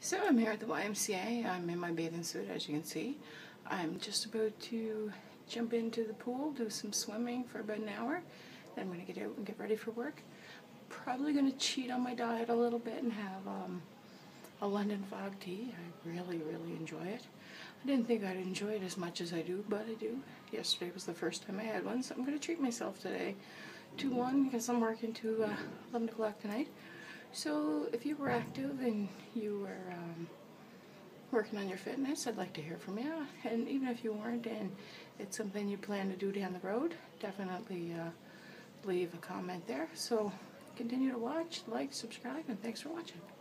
So I'm here at the YMCA. I'm in my bathing suit, as you can see. I'm just about to jump into the pool, do some swimming for about an hour. Then I'm going to get out and get ready for work. Probably going to cheat on my diet a little bit and have a London fog tea. I really enjoy it. I didn't think I'd enjoy it as much as I do, but I do. Yesterday was the first time I had one, so I'm going to treat myself today to one because I'm working to 11 o'clock tonight. So if you were active and you were working on your fitness, I'd like to hear from you. And even if you weren't and it's something you plan to do down the road, definitely leave a comment there. So continue to watch, like, subscribe, and thanks for watching.